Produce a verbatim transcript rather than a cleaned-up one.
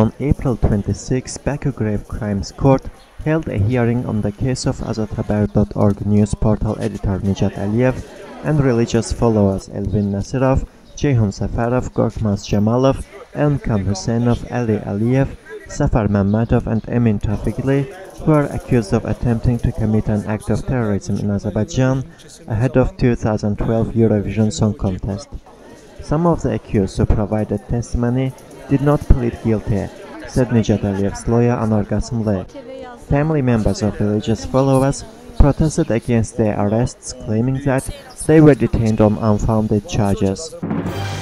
On April twenty-sixth, Baku Grave Crimes Court held a hearing on the case of Azathaber dot org news portal editor Nicat Aliyev and religious followers Elvin Nasirov, Ceyhun Safarov, Gorkmaz Jamalov, Elmkan Husseinov, Ali Aliyev, Safar Mammadov and Emin Tafigli, who are accused of attempting to commit an act of terrorism in Azerbaijan ahead of two thousand twelve Eurovision Song Contest. Some of the accused who provided testimony did not plead guilty, said Nicat Aliyev's lawyer Anar Gasımlı. Family members of religious followers protested against their arrests, claiming that they were detained on unfounded charges.